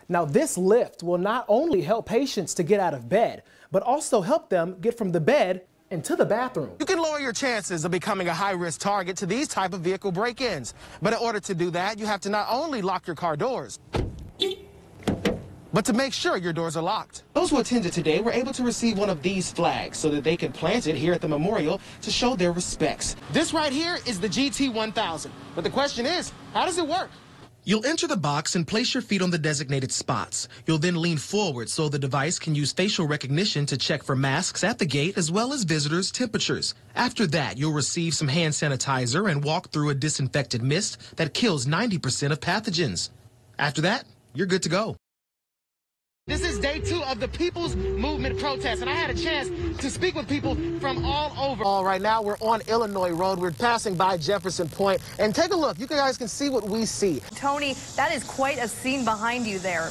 Now, this lift will not only help patients to get out of bed, but also help them get from the bed into the bathroom. You can lower your chances of becoming a high-risk target to these type of vehicle break-ins. But in order to do that, you have to not only lock your car doors, but to make sure your doors are locked. Those who attended today were able to receive one of these flags so that they could plant it here at the memorial to show their respects. This right here is the GT1000. But the question is, how does it work? You'll enter the box and place your feet on the designated spots. You'll then lean forward so the device can use facial recognition to check for masks at the gate as well as visitors' temperatures. After that, you'll receive some hand sanitizer and walk through a disinfected mist that kills 90% of pathogens. After that, you're good to go. This is day 2 of the People's Movement protest, and I had a chance to speak with people from all over. Right now, we're on Illinois Road. We're passing by Jefferson Point, and take a look. You guys can see what we see. Tony, that is quite a scene behind you there.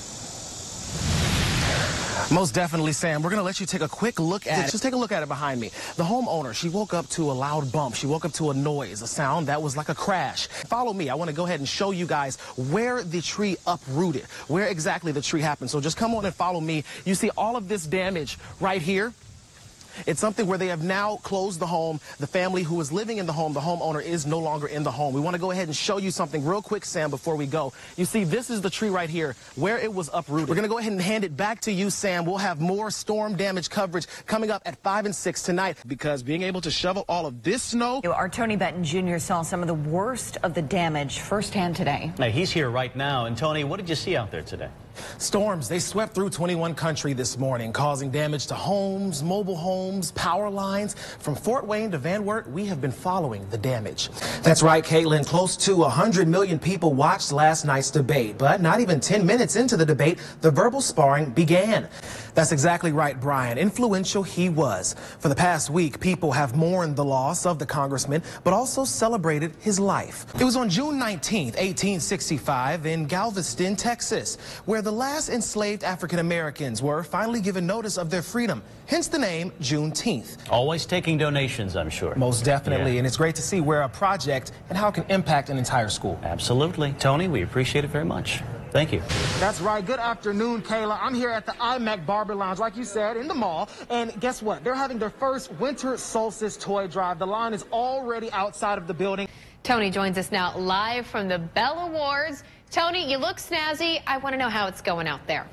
Most definitely, Sam. We're going to let you take a quick look at it. Just take a look at it behind me. The homeowner, she woke up to a loud bump. She woke up to a noise, a sound that was like a crash. Follow me. I want to go ahead and show you guys where the tree uprooted, where exactly the tree happened. So just come on and follow me. You see all of this damage right here. It's something where they have now closed the home. The family who was living in the home, the homeowner, is no longer in the home. We want to go ahead and show you something real quick, Sam, before we go. You see, this is the tree right here where it was uprooted. We're going to go ahead and hand it back to you, Sam. We'll have more storm damage coverage coming up at 5 and 6 tonight, because being able to shovel all of this snow. Our Tony Betton Jr. saw some of the worst of the damage firsthand today. Now, he's here right now. And Tony, what did you see out there today? Storms, they swept through 21 country this morning, causing damage to homes, mobile homes, power lines. From Fort Wayne to Van Wert, we have been following the damage. That's right, Caitlin. Close to 100 million people watched last night's debate, but not even 10 minutes into the debate, the verbal sparring began. That's exactly right, Brian. Influential he was. For the past week, people have mourned the loss of the congressman, but also celebrated his life. It was on June 19th, 1865, in Galveston, Texas, where the last enslaved African Americans were finally given notice of their freedom, hence the name Juneteenth. Always taking donations, I'm sure. Most definitely, Yeah. and it's great to see where a project and how it can impact an entire school. Absolutely. Tony, we appreciate it very much. Thank you. That's right. Good afternoon, Kayla. I'm here at the iMac Barber Lounge, like you said, in the mall. And guess what? They're having their first winter solstice toy drive. The line is already outside of the building. Tony joins us now live from the Bell Awards. Tony, you look snazzy. I want to know how it's going out there.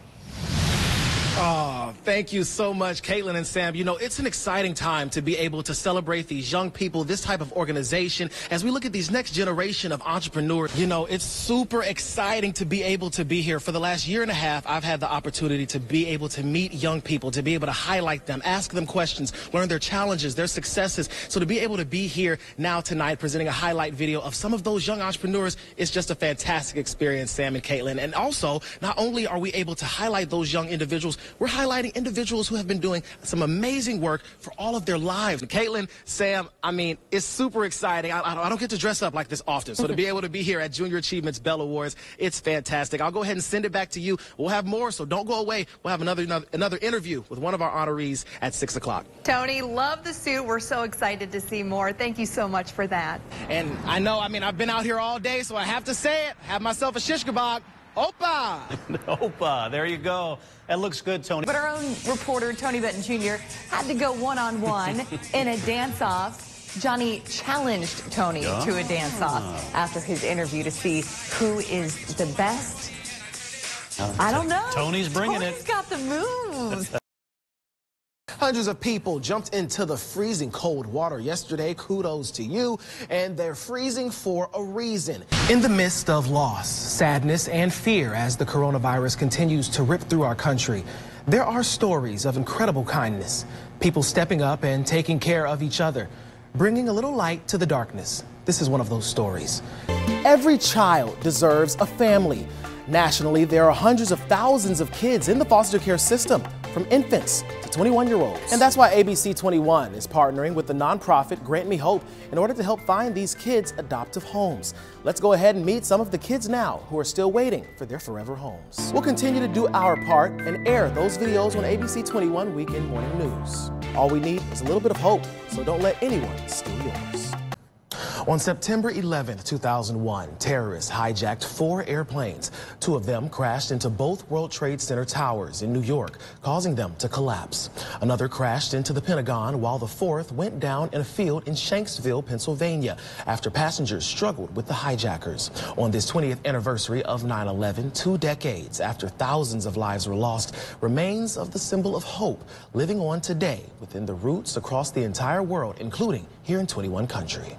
Oh, thank you so much, Caitlin and Sam. You know, it's an exciting time to be able to celebrate these young people, this type of organization. As we look at these next generation of entrepreneurs, you know, it's super exciting to be able to be here. For the last year and a half, I've had the opportunity to be able to meet young people, to be able to highlight them, ask them questions, learn their challenges, their successes. So to be able to be here now tonight presenting a highlight video of some of those young entrepreneurs is just a fantastic experience, Sam and Caitlin. And also, not only are we able to highlight those young individuals, we're highlighting individuals who have been doing some amazing work for all of their lives. Caitlin, Sam, I mean, it's super exciting. I don't get to dress up like this often. So to be able to be here at Junior Achievements Bell Awards, it's fantastic. I'll go ahead and send it back to you. We'll have more, so don't go away. We'll have another interview with one of our honorees at 6 o'clock. Tony, love the suit. We're so excited to see more. Thank you so much for that. And I know, I mean, I've been out here all day, so I have to say it. Have myself a shish kebab. Opa! Opa, there you go. That looks good, Tony. But our own reporter, Tony Betton Jr., had to go one-on-one in a dance-off. Johnny challenged Tony to a dance-off after his interview to see who is the best. I don't know. Tony's bringing it. Tony's got the moves. Hundreds of people jumped into the freezing cold water yesterday. Kudos to you. And they're freezing for a reason. In the midst of loss, sadness, and fear as the coronavirus continues to rip through our country, there are stories of incredible kindness. People stepping up and taking care of each other, bringing a little light to the darkness. This is one of those stories. Every child deserves a family. Nationally, there are hundreds of thousands of kids in the foster care system, from infants to 21-year-olds. And that's why ABC21 is partnering with the nonprofit Grant Me Hope in order to help find these kids adoptive homes. Let's go ahead and meet some of the kids now who are still waiting for their forever homes. We'll continue to do our part and air those videos on ABC21 Weekend Morning News. All we need is a little bit of hope, so don't let anyone steal yours. On September 11, 2001, terrorists hijacked 4 airplanes. 2 of them crashed into both World Trade Center towers in New York, causing them to collapse. Another crashed into the Pentagon, while the 4th went down in a field in Shanksville, Pennsylvania, after passengers struggled with the hijackers. On this 20th anniversary of 9/11, 2 decades after thousands of lives were lost, remains of the symbol of hope living on today within the roots across the entire world, including here in 21 countries.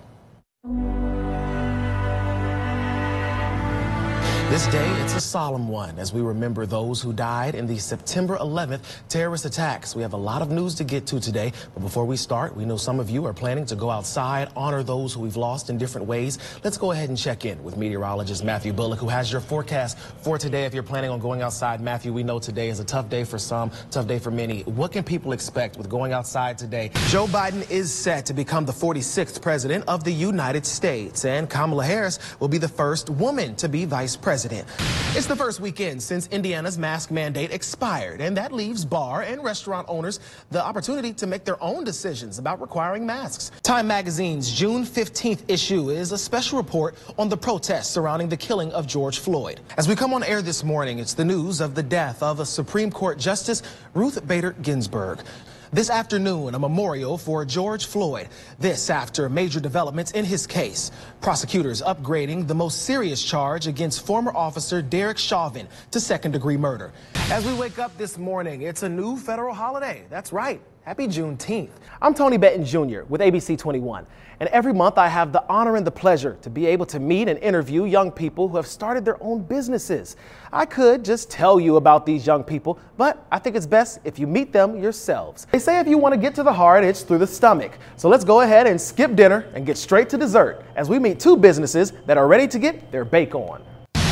This day, it's a solemn one as we remember those who died in the September 11th terrorist attacks. We have a lot of news to get to today, but before we start, we know some of you are planning to go outside, honor those who we've lost in different ways. Let's go ahead and check in with meteorologist Matthew Bullock, who has your forecast for today if you're planning on going outside. Matthew, we know today is a tough day for some, tough day for many. What can people expect with going outside today? Joe Biden is set to become the 46th president of the United States, and Kamala Harris will be the first woman to be vice president. It's the first weekend since Indiana's mask mandate expired, and that leaves bar and restaurant owners the opportunity to make their own decisions about requiring masks. Time Magazine's June 15th issue is a special report on the protests surrounding the killing of George Floyd. As we come on air this morning, it's the news of the death of a Supreme Court Justice, Ruth Bader Ginsburg. This afternoon, a memorial for George Floyd. This after major developments in his case. Prosecutors upgrading the most serious charge against former officer Derek Chauvin to second-degree murder. As we wake up this morning, it's a new federal holiday. That's right. Happy Juneteenth. I'm Tony Betton Jr. with ABC21. And every month I have the honor and the pleasure to be able to meet and interview young people who have started their own businesses. I could just tell you about these young people, but I think it's best if you meet them yourselves. They say if you want to get to the heart, it's through the stomach. So let's go ahead and skip dinner and get straight to dessert as we meet 2 businesses that are ready to get their bake on.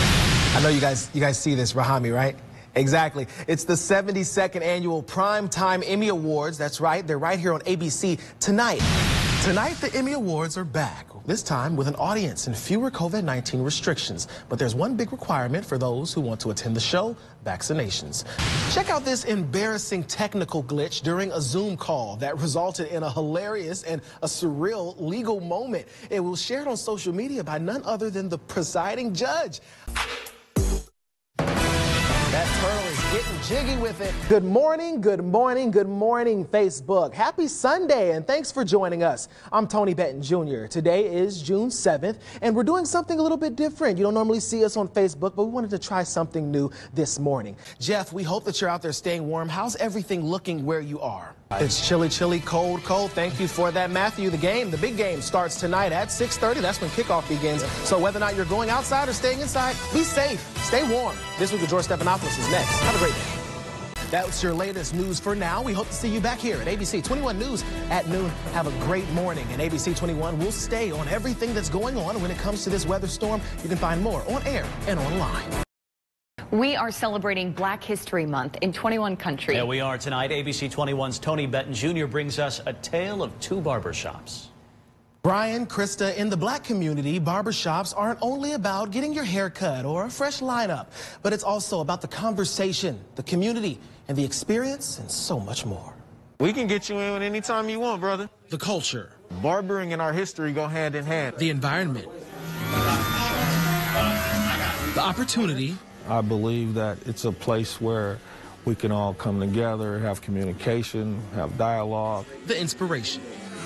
I know you guys see this, Rahami, right? Exactly. It's the 72nd annual Primetime Emmy Awards. That's right. They're right here on ABC tonight. Tonight, the Emmy Awards are back, this time with an audience and fewer COVID-19 restrictions. But there's one big requirement for those who want to attend the show: vaccinations. Check out this embarrassing technical glitch during a Zoom call that resulted in a hilarious and a surreal legal moment. It was shared on social media by none other than the presiding judge. That turtle is getting jiggy with it. Good morning, good morning, good morning, Facebook. Happy Sunday, and thanks for joining us. I'm Tony Betton Jr. Today is June 7th, and we're doing something a little bit different. You don't normally see us on Facebook, but we wanted to try something new this morning. Jeff, we hope that you're out there staying warm. How's everything looking where you are? It's chilly, chilly, cold, cold. Thank you for that, Matthew. The big game starts tonight at 6:30. That's when kickoff begins. So whether or not you're going outside or staying inside, be safe, stay warm. This week with George Stephanopoulos is next. Have a great day. That's your latest news for now. We hope to see you back here at ABC 21 News at noon. Have a great morning. And ABC 21 will stay on everything that's going on when it comes to this weather storm. You can find more on air and online. We are celebrating Black History Month in 21 countries. Yeah, we are tonight. ABC 21's Tony Betton Jr. brings us a tale of 2 barbershops. Brian, Krista, in the Black community, barbershops aren't only about getting your hair cut or a fresh lineup, but it's also about the conversation, the community, and the experience, and so much more. We can get you in anytime you want, brother. The culture. Barbering and our history go hand in hand. The environment. The opportunity. I believe that it's a place where we can all come together, have communication, have dialogue. The inspiration.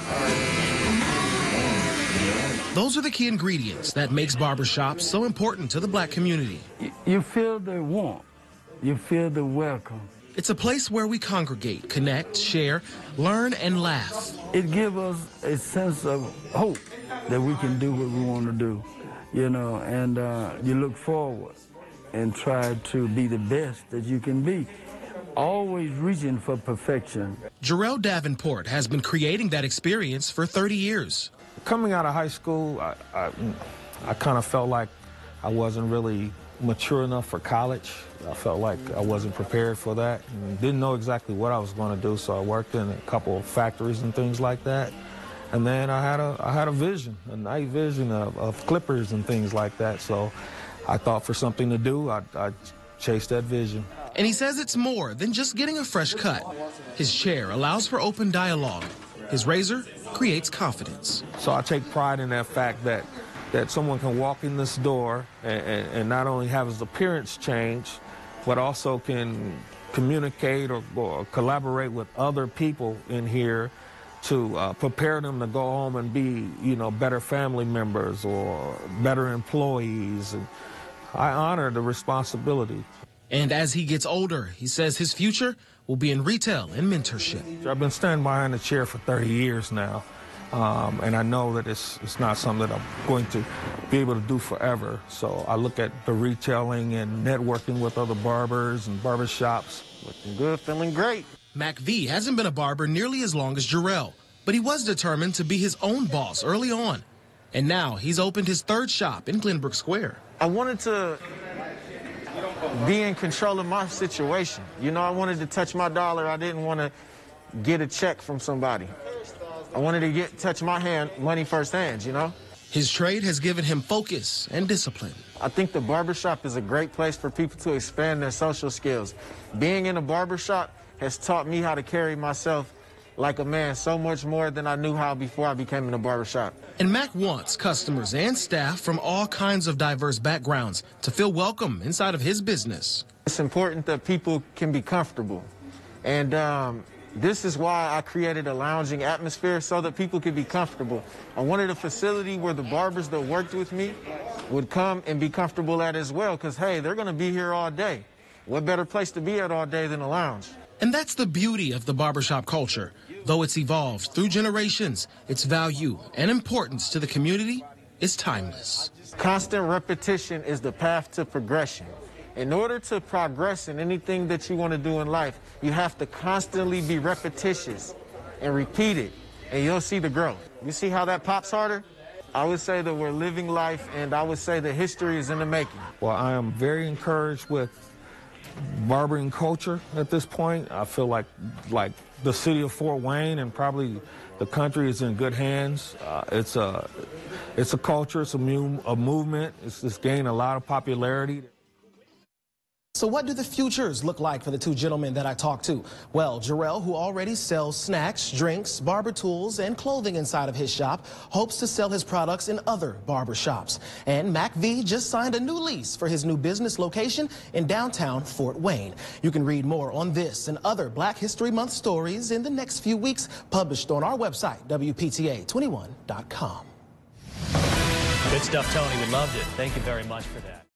Those are the key ingredients that makes barbershops so important to the Black community. You feel the warmth. You feel the welcome. It's a place where we congregate, connect, share, learn, and laugh. It gives us a sense of hope that we can do what we want to do, you know, and you look forward and try to be the best that you can be, always reaching for perfection. Jarrell Davenport has been creating that experience for 30 years. Coming out of high school, I kind of felt like I wasn't really mature enough for college. I felt like I wasn't prepared for that and didn't know exactly what I was going to do, so I worked in a couple of factories and things like that. And then I had a vision, a night vision of clippers and things like that, so I thought for something to do, I chased that vision. And he says it's more than just getting a fresh cut. His chair allows for open dialogue. His razor, creates confidence. So I take pride in that fact that someone can walk in this door and not only have his appearance change, but also can communicate or collaborate with other people in here to prepare them to go home and be, better family members or better employees. And I honor the responsibility. And as he gets older, he says his future will be in retail and mentorship. I've been standing behind the chair for 30 years now, and I know that it's not something that I'm going to be able to do forever. So I look at the retailing and networking with other barbers and barbershops. Looking good, feeling great. Mac V hasn't been a barber nearly as long as Jarrell, but he was determined to be his own boss early on. And now he's opened his third shop in Glenbrook Square. I wanted to be in control of my situation. I wanted to touch my dollar. I didn't want to get a check from somebody. I wanted to touch my money firsthand, His trade has given him focus and discipline. I think the barbershop is a great place for people to expand their social skills. Being in a barbershop has taught me how to carry myself like a man so much more than I knew how before I became in a barbershop. And Mac wants customers and staff from all kinds of diverse backgrounds to feel welcome inside of his business. It's important that people can be comfortable. And this is why I created a lounging atmosphere so that people could be comfortable. I wanted a facility where the barbers that worked with me would come and be comfortable at as well, because, hey, they're going to be here all day. What better place to be at all day than a lounge? And that's the beauty of the barbershop culture. Though it's evolved through generations, its value and importance to the community is timeless. Constant repetition is the path to progression. In order to progress in anything that you want to do in life, you have to constantly be repetitious and repeat it, and you'll see the growth. You see how that pops harder? I would say that we're living life, and I would say that history is in the making. Well, I am very encouraged with barbering culture at this point. I feel like the city of Fort Wayne and probably the country is in good hands. It's a culture, it's a movement. It's gained a lot of popularity. So what do the futures look like for the two gentlemen that I talked to? Well, Jarrell, who already sells snacks, drinks, barber tools, and clothing inside of his shop, hopes to sell his products in other barber shops. And Mac V just signed a new lease for his new business location in downtown Fort Wayne. You can read more on this and other Black History Month stories in the next few weeks, published on our website, WPTA21.com. Good stuff, Tony. We loved it. Thank you very much for that.